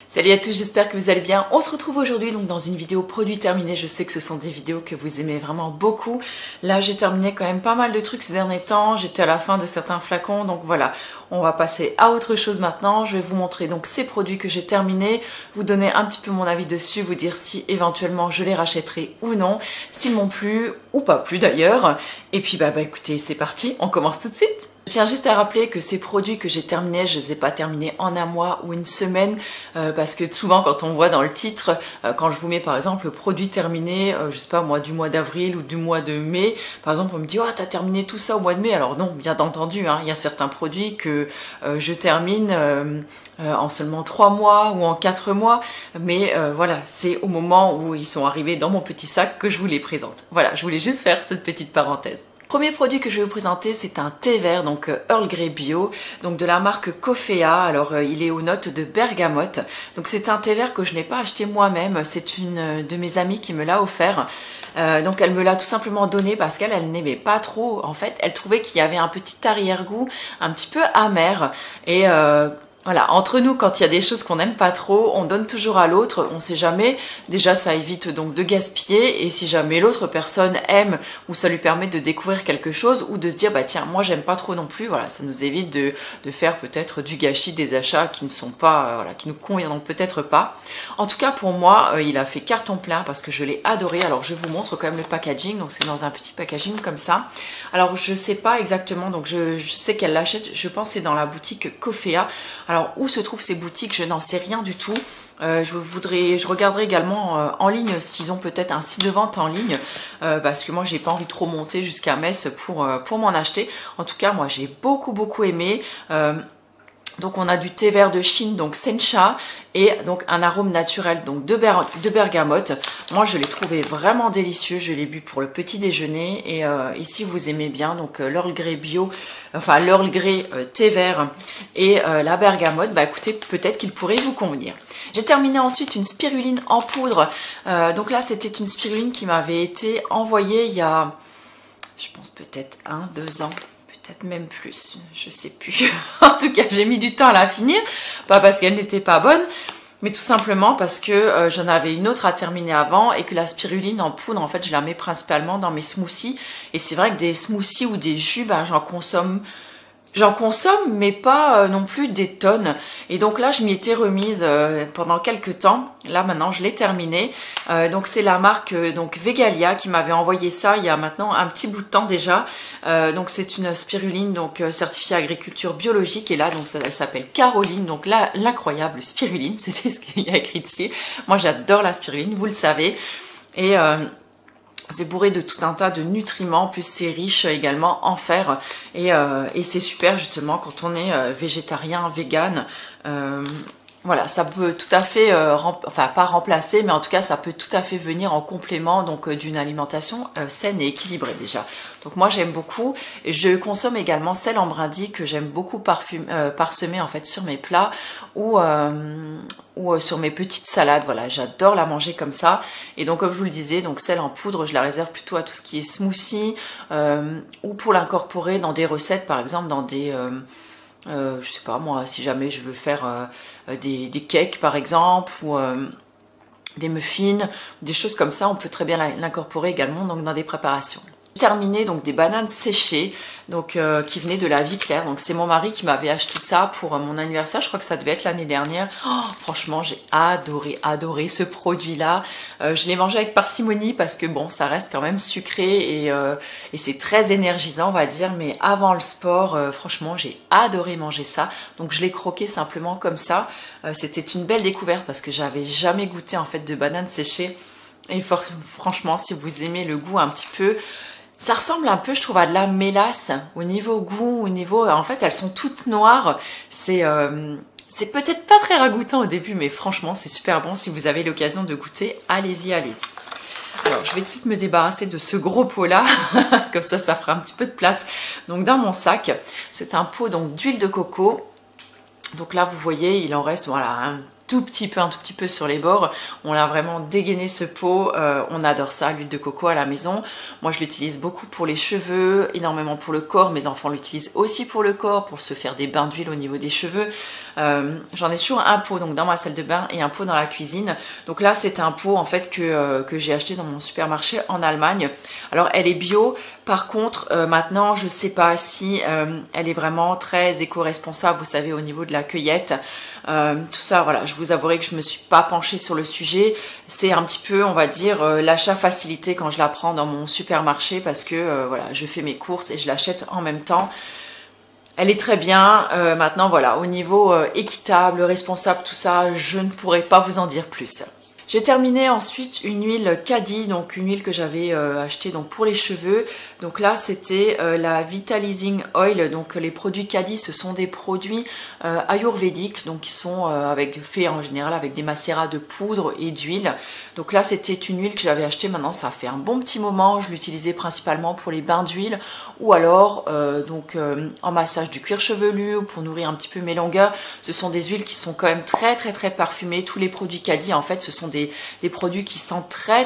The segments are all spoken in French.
Salut à tous, j'espère que vous allez bien. On se retrouve aujourd'hui donc dans une vidéo produit terminé. Je sais que ce sont des vidéos que vous aimez vraiment beaucoup. Là, j'ai terminé quand même pas mal de trucs ces derniers temps. J'étais à la fin de certains flacons, donc voilà. On va passer à autre chose maintenant. Je vais vous montrer donc ces produits que j'ai terminés, vous donner un petit peu mon avis dessus, vous dire si éventuellement je les rachèterai ou non, s'ils m'ont plu ou pas plu d'ailleurs. Et puis bah écoutez, c'est parti, on commence tout de suite. Je tiens juste à rappeler que ces produits que j'ai terminés, je les ai pas terminés en un mois ou une semaine parce que souvent quand on voit dans le titre, quand je vous mets par exemple produit terminé, je sais pas moi du mois d'avril ou du mois de mai, par exemple on me dit oh t'as terminé tout ça au mois de mai, alors non bien entendu, hein, il y a certains produits que je termine en seulement 3 mois ou en 4 mois, mais voilà c'est au moment où ils sont arrivés dans mon petit sac que je vous les présente. Voilà, je voulais juste faire cette petite parenthèse. Premier produit que je vais vous présenter, c'est un thé vert, donc Earl Grey Bio, donc de la marque Coffea. Alors il est aux notes de bergamote. Donc c'est un thé vert que je n'ai pas acheté moi-même, c'est une de mes amies qui me l'a offert. Donc elle me l'a tout simplement donné parce qu'elle n'aimait pas trop. En fait, elle trouvait qu'il y avait un petit arrière-goût un petit peu amer et voilà, entre nous, quand il y a des choses qu'on n'aime pas trop, on donne toujours à l'autre, on sait jamais. Déjà, ça évite donc de gaspiller, et si jamais l'autre personne aime, ou ça lui permet de découvrir quelque chose, ou de se dire, bah tiens, moi j'aime pas trop non plus, voilà, ça nous évite de faire peut-être du gâchis, des achats qui ne sont pas, voilà, qui nous conviennent peut-être pas. En tout cas, pour moi, il a fait carton plein, parce que je l'ai adoré. Alors, je vous montre quand même le packaging, donc c'est dans un petit packaging comme ça. Alors, je sais pas exactement, donc je sais qu'elle l'achète, je pense que c'est dans la boutique Coffea. Alors, où se trouvent ces boutiques, je n'en sais rien du tout. Je regarderai également en ligne s'ils ont peut-être un site de vente en ligne, parce que moi j'ai pas envie de trop monter jusqu'à Metz pour m'en acheter. En tout cas, moi j'ai beaucoup aimé. Donc on a du thé vert de Chine, donc Sencha, et donc un arôme naturel donc de bergamote. Moi je l'ai trouvé vraiment délicieux, je l'ai bu pour le petit déjeuner et ici vous aimez bien donc l'Earl Grey bio, enfin l'Earl Grey thé vert et la bergamote, bah écoutez peut-être qu'il pourrait vous convenir. J'ai terminé ensuite une spiruline en poudre, donc là c'était une spiruline qui m'avait été envoyée il y a, je pense peut-être 1-2 ans. Peut-être même plus, je sais plus. En tout cas, j'ai mis du temps à la finir, pas parce qu'elle n'était pas bonne, mais tout simplement parce que j'en avais une autre à terminer avant et que la spiruline en poudre, en fait, je la mets principalement dans mes smoothies. Et c'est vrai que des smoothies ou des jus, ben, j'en consomme, mais pas non plus des tonnes. Et donc là, je m'y étais remise pendant quelques temps. Là, maintenant, je l'ai terminé. Donc, c'est la marque donc Vegalia qui m'avait envoyé ça il y a maintenant un petit bout de temps déjà. Donc, c'est une spiruline donc certifiée agriculture biologique. Et là, donc, elle s'appelle Caroline. Donc là, l'incroyable spiruline, c'était ce qu'il y a écrit dessus. Moi, j'adore la spiruline, vous le savez. Et c'est bourré de tout un tas de nutriments, plus c'est riche également en fer et c'est super justement quand on est végétarien, vegan. Voilà, ça peut tout à fait, enfin pas remplacer, mais en tout cas ça peut tout à fait venir en complément donc d'une alimentation saine et équilibrée déjà. Donc moi j'aime beaucoup. Je consomme également celle en brindille que j'aime beaucoup parsemer en fait sur mes plats ou sur mes petites salades. Voilà, j'adore la manger comme ça. Et donc comme je vous le disais, donc celle en poudre, je la réserve plutôt à tout ce qui est smoothie ou pour l'incorporer dans des recettes, par exemple dans des je sais pas moi, si jamais je veux faire des cakes par exemple ou des muffins, des choses comme ça, on peut très bien l'incorporer également donc dans des préparations. J'ai terminé donc des bananes séchées donc qui venaient de la Vie Claire. Donc c'est mon mari qui m'avait acheté ça pour mon anniversaire, je crois que ça devait être l'année dernière. Oh, franchement j'ai adoré ce produit là. Je l'ai mangé avec parcimonie parce que bon ça reste quand même sucré et c'est très énergisant on va dire, mais avant le sport franchement j'ai adoré manger ça. Donc je l'ai croqué simplement comme ça. C'était une belle découverte parce que j'avais jamais goûté en fait de bananes séchées et franchement si vous aimez le goût un petit peu, ça ressemble un peu, je trouve, à de la mélasse au niveau goût, au niveau... En fait, elles sont toutes noires. C'est peut-être pas très ragoûtant au début, mais franchement, c'est super bon. Si vous avez l'occasion de goûter, allez-y. Alors, je vais tout de suite me débarrasser de ce gros pot-là. Comme ça fera un petit peu de place. Donc, dans mon sac, c'est un pot donc d'huile de coco. Donc là, vous voyez, il en reste, voilà, un tout petit peu sur les bords. On a vraiment dégainé ce pot. On adore ça, l'huile de coco à la maison. Moi, je l'utilise beaucoup pour les cheveux, énormément pour le corps. Mes enfants l'utilisent aussi pour le corps, pour se faire des bains d'huile au niveau des cheveux. J'en ai toujours un pot donc dans ma salle de bain et un pot dans la cuisine. Donc là c'est un pot en fait que j'ai acheté dans mon supermarché en Allemagne. Alors elle est bio, par contre maintenant je sais pas si elle est vraiment très éco-responsable, vous savez, au niveau de la cueillette. Tout ça, voilà, je vous avouerai que je me suis pas penchée sur le sujet. C'est un petit peu, on va dire, l'achat facilité quand je la prends dans mon supermarché parce que voilà, je fais mes courses et je l'achète en même temps. Elle est très bien. Maintenant, voilà, au niveau équitable, responsable, tout ça, je ne pourrais pas vous en dire plus. J'ai terminé ensuite une huile Caddy, donc une huile que j'avais achetée donc pour les cheveux. Donc là c'était la Vitalizing Oil. Donc les produits Caddy, ce sont des produits ayurvédiques, donc qui sont faits en général avec des macérats de poudre et d'huile. Donc là c'était une huile que j'avais achetée, maintenant ça fait un bon petit moment. Je l'utilisais principalement pour les bains d'huile ou alors en massage du cuir chevelu ou pour nourrir un petit peu mes longueurs. Ce sont des huiles qui sont quand même très parfumées. Tous les produits Caddy en fait ce sont des produits qui sentent très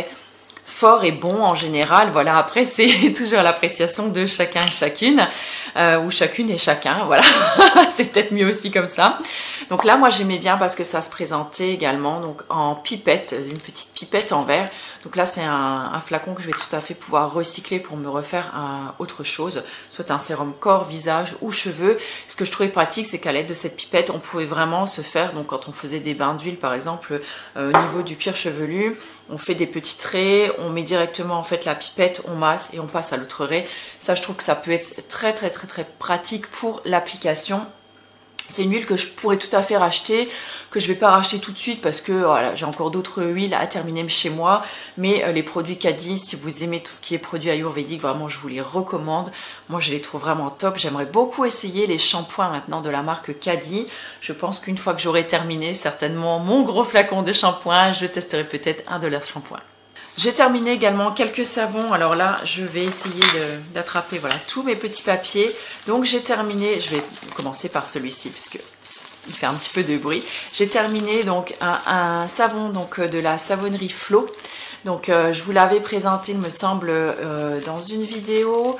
fort et bon en général. Voilà, après c'est toujours l'appréciation de chacun et chacune ou chacune et chacun, voilà. C'est peut-être mieux aussi comme ça. Donc là moi j'aimais bien parce que ça se présentait également donc en pipette, une petite pipette en verre. Donc là c'est un flacon que je vais tout à fait pouvoir recycler pour me refaire autre chose, soit un sérum corps, visage ou cheveux. Ce que je trouvais pratique, c'est qu'à l'aide de cette pipette on pouvait vraiment se faire, donc quand on faisait des bains d'huile par exemple au niveau du cuir chevelu, on fait des petits traits, on met directement en fait la pipette, on masse et on passe à l'autre raie. Ça je trouve que ça peut être très pratique pour l'application. C'est une huile que je pourrais tout à fait racheter, que je vais pas racheter tout de suite parce que voilà, j'ai encore d'autres huiles à terminer chez moi. Mais les produits Caddy, si vous aimez tout ce qui est produits ayurvédiques, vraiment je vous les recommande. Moi je les trouve vraiment top. J'aimerais beaucoup essayer les shampoings maintenant de la marque Caddy. Je pense qu'une fois que j'aurai terminé certainement mon gros flacon de shampoing, je testerai peut-être un de leurs shampoings. J'ai terminé également quelques savons. Alors là, je vais essayer d'attraper voilà, tous mes petits papiers. Donc j'ai terminé, je vais commencer par celui-ci puisque il fait un petit peu de bruit. J'ai terminé donc un savon donc, de la savonnerie Flo. Donc je vous l'avais présenté, il me semble, dans une vidéo.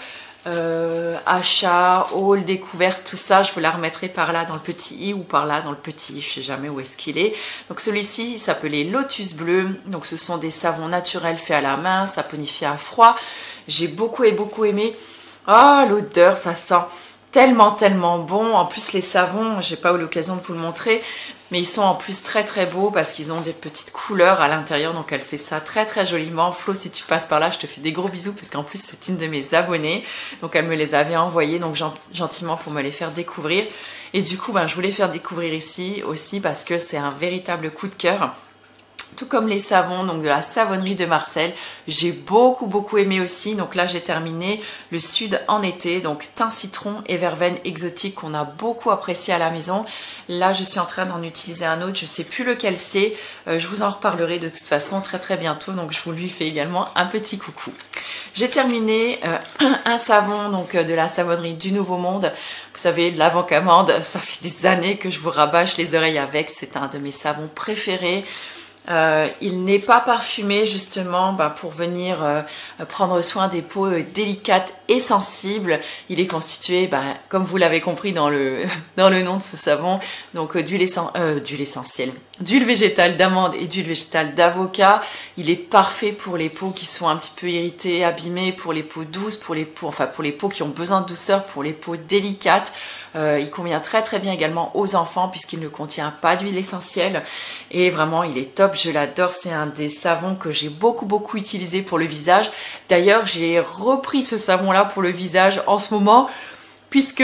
Achat, haul, découverte, tout ça, je vous la remettrai par là dans le petit i ou par là dans le petit i, je sais jamais où est-ce qu'il est. Donc celui-ci, il s'appelait Lotus Bleu. Donc ce sont des savons naturels faits à la main, saponifiés à froid. J'ai beaucoup aimé. Ah, l'odeur, ça sent tellement bon. En plus les savons, j'ai pas eu l'occasion de vous le montrer, mais ils sont en plus très beaux parce qu'ils ont des petites couleurs à l'intérieur, donc elle fait ça très joliment. Flo, si tu passes par là, je te fais des gros bisous parce qu'en plus c'est une de mes abonnées, donc elle me les avait envoyés donc gentiment pour me les faire découvrir. Et du coup je voulais faire découvrir ici aussi parce que c'est un véritable coup de cœur. Tout comme les savons donc de la savonnerie de Marcel, j'ai beaucoup aimé aussi. Donc là j'ai terminé le sud en été, donc thym citron et verveine exotique qu'on a beaucoup apprécié à la maison. Là je suis en train d'en utiliser un autre, je sais plus lequel c'est, je vous en reparlerai de toute façon très bientôt, donc je vous lui fais également un petit coucou. J'ai terminé un savon donc de la savonnerie du Nouveau Monde. Vous savez, l'avant-camande, ça fait des années que je vous rabâche les oreilles avec, c'est un de mes savons préférés. Il n'est pas parfumé justement pour venir prendre soin des peaux délicates et sensibles. Il est constitué, comme vous l'avez compris dans le nom de ce savon, donc d'huile essentielle, d'huile végétale d'amande et d'huile végétale d'avocat. Il est parfait pour les peaux qui sont un petit peu irritées, abîmées, pour les peaux douces, pour les peaux qui ont besoin de douceur, pour les peaux délicates. Il convient très bien également aux enfants puisqu'il ne contient pas d'huile essentielle et vraiment il est top, je l'adore. C'est un des savons que j'ai beaucoup utilisé pour le visage. D'ailleurs j'ai repris ce savon là pour le visage en ce moment puisque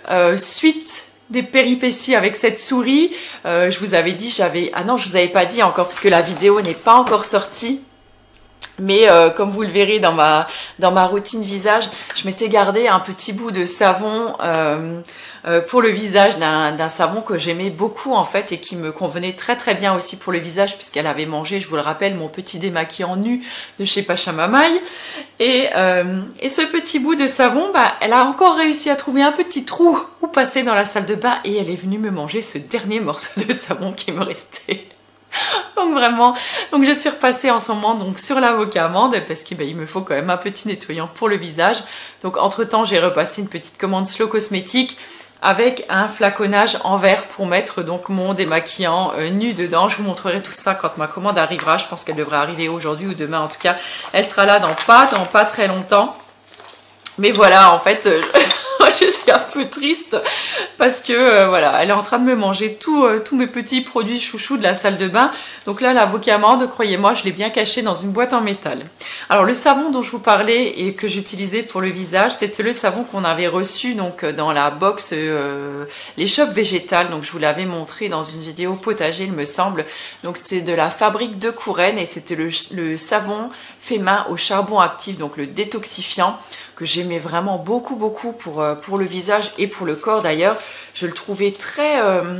suite des péripéties avec cette souris, je vous avais dit, non je vous avais pas dit encore parce que la vidéo n'est pas encore sortie. Mais comme vous le verrez dans ma routine visage, je m'étais gardé un petit bout de savon pour le visage d'un savon que j'aimais beaucoup en fait et qui me convenait très bien aussi pour le visage puisqu'elle avait mangé, je vous le rappelle, mon petit démaquillant nu de chez Pachamamaï. Et ce petit bout de savon, elle a encore réussi à trouver un petit trou où passer dans la salle de bain et elle est venue me manger ce dernier morceau de savon qui me restait. Donc vraiment, je suis repassée en ce moment donc sur l'avocat amande parce qu'il me faut quand même un petit nettoyant pour le visage. Donc entre temps j'ai repassé une petite commande Slow Cosmétique avec un flaconnage en verre pour mettre donc mon démaquillant nu dedans. Je vous montrerai tout ça quand ma commande arrivera. Je pense qu'elle devrait arriver aujourd'hui ou demain. En tout cas, elle sera là dans pas très longtemps. Mais voilà, en fait, je suis un peu triste parce que voilà, elle est en train de me manger tous mes petits produits chouchous de la salle de bain. Donc là, l'avocat amande, croyez-moi, je l'ai bien caché dans une boîte en métal. Alors le savon dont je vous parlais et que j'utilisais pour le visage, c'était le savon qu'on avait reçu donc dans la box l'échoppe végétale. Donc je vous l'avais montré dans une vidéo potager, il me semble. Donc c'est de la fabrique de Couronne et c'était le savon fait main au charbon actif, donc le détoxifiant, que j'aimais vraiment beaucoup pour le visage et pour le corps d'ailleurs. Je le trouvais très,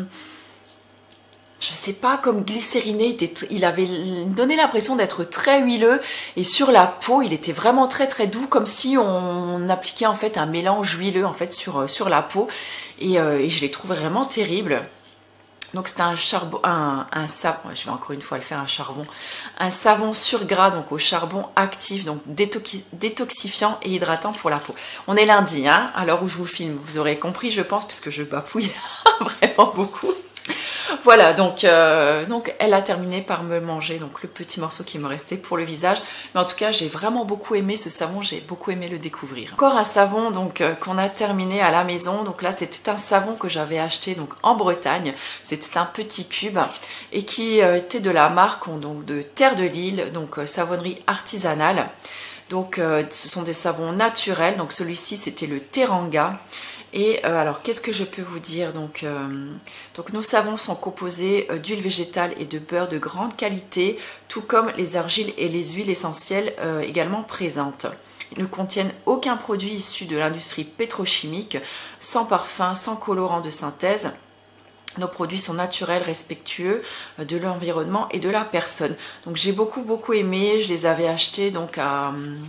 je sais pas, comme glycériné. Il avait donné l'impression d'être très huileux et sur la peau, il était vraiment très doux, comme si on appliquait en fait un mélange huileux en fait sur la peau et je l'ai trouvé vraiment terrible. Donc c'était un charbon, un savon, je vais encore une fois le faire, un savon sur gras, donc au charbon actif, donc détoxifiant et hydratant pour la peau. On est lundi, hein, à l'heure où je vous filme, vous aurez compris je pense, puisque je bafouille vraiment beaucoup. Voilà, donc elle a terminé par me manger donc le petit morceau qui me restait pour le visage. Mais en tout cas, j'ai vraiment beaucoup aimé ce savon, j'ai beaucoup aimé le découvrir. Encore un savon donc qu'on a terminé à la maison. Donc là, c'était un savon que j'avais acheté donc en Bretagne. C'était un petit cube et qui était de la marque donc de Terre de Lille, donc savonnerie artisanale. Donc ce sont des savons naturels. Donc celui-ci, c'était le Teranga. Et alors, qu'est-ce que je peux vous dire? Donc nos savons sont composés d'huile végétale et de beurre de grande qualité, tout comme les argiles et les huiles essentielles également présentes. Ils ne contiennent aucun produit issu de l'industrie pétrochimique, sans parfum, sans colorant de synthèse. Nos produits sont naturels, respectueux de l'environnement et de la personne. Donc j'ai beaucoup aimé, je les avais achetés donc à...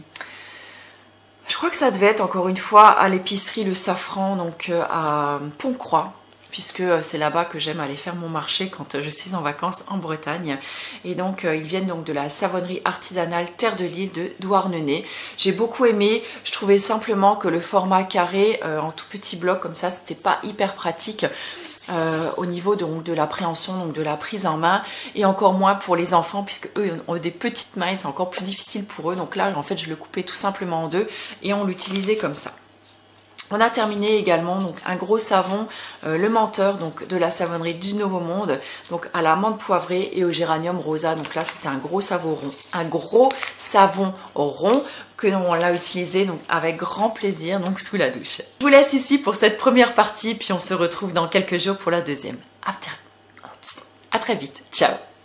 Je crois que ça devait être encore une fois à l'épicerie Le Safran, donc à Pont-Croix, puisque c'est là-bas que j'aime aller faire mon marché quand je suis en vacances en Bretagne. Et donc ils viennent donc de la savonnerie artisanale Terre de Lille de Douarnenez. J'ai beaucoup aimé, je trouvais simplement que le format carré en tout petit bloc comme ça, c'était pas hyper pratique. Au niveau donc de l'appréhension, donc de la prise en main, et encore moins pour les enfants puisque eux ont des petites mains et c'est encore plus difficile pour eux. Donc là en fait je le coupais tout simplement en deux et on l'utilisait comme ça. On a terminé également donc un gros savon, le menteur donc de la savonnerie du Nouveau Monde, donc à la menthe poivrée et au géranium rosa. Donc là c'était un gros savon rond que l'on l'a utilisé donc avec grand plaisir donc sous la douche. Je vous laisse ici pour cette première partie puis on se retrouve dans quelques jours pour la deuxième. À très vite, ciao.